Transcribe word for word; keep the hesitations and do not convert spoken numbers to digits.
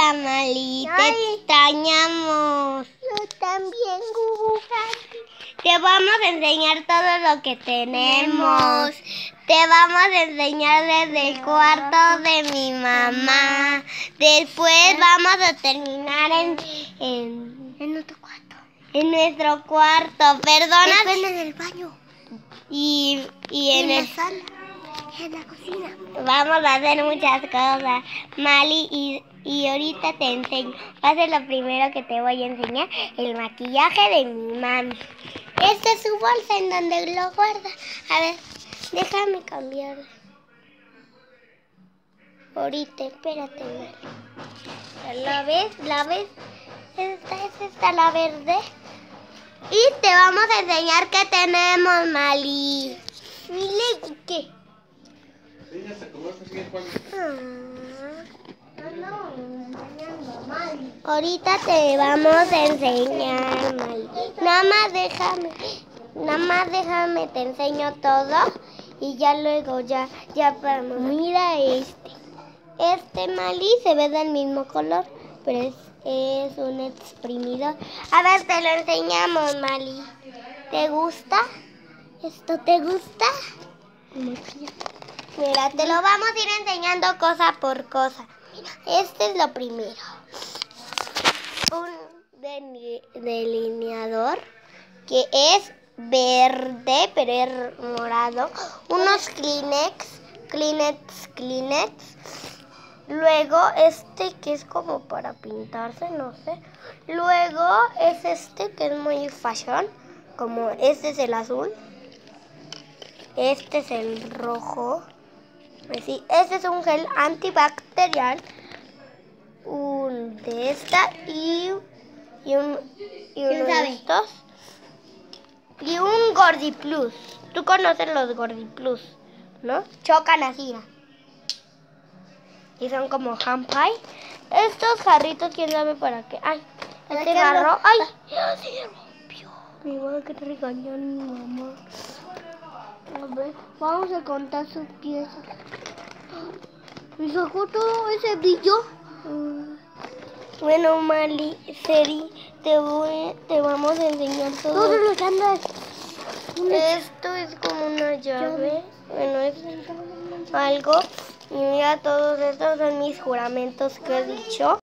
Hola, Mali, te Ay. extrañamos. Yo también, Gugu. Te vamos a enseñar todo lo que tenemos. Te vamos a enseñar desde el cuarto de mi mamá. Después vamos a terminar en, en, En nuestro cuarto. en nuestro cuarto. Perdona. Después en el baño. Y, y Y en, en el, la sala. En la cocina. vamos a hacer muchas cosas, Mali, y, y ahorita te enseño. Va a ser lo primero que te voy a enseñar, el maquillaje de mi mami. Esta es su bolsa en donde lo guarda. A ver, déjame cambiar. Ahorita, espérate, Mali. ¿La ves? ¿La ves? Esta es esta, la verde. Y te vamos a enseñar qué tenemos, Mali. ¿Mi Lego qué? Sí, ya se acabó, se sigue jugando. Ahorita te vamos a enseñar, Mali. Nada más déjame, nada más déjame, te enseño todo y ya luego ya, ya vamos. Mira este. Este, Mali, se ve del mismo color, pero es, es un exprimidor. A ver, te lo enseñamos, Mali. ¿Te gusta? ¿Esto te gusta? Mira, te lo vamos a ir enseñando cosa por cosa. Mira, este es lo primero. Un deli- delineador que es verde, pero es morado. Unos Kleenex, Kleenex, Kleenex. Luego este que es como para pintarse, no sé. Luego es este que es muy fashion, como este es el azul. Este es el rojo. Sí, este es un gel antibacterial. Un de esta y, y, un, y uno de estos. Y un Gordi Plus. Tú conoces los Gordi Plus, ¿no? Chocan así, ¿no? Y son como hand pie. Estos jarritos, quién sabe para qué. Ay, este jarro. Ay, ya se rompió. Me va a regañar mi mamá. A ver, vamos a contar sus piezas. ¿Me sacó todo ese brillo? Bueno, Mali, Seri, te, voy, te vamos a enseñar todo. Todos los andas. Esto es como una llave. Bueno, es algo. Y mira, todos estos son mis juramentos que he dicho.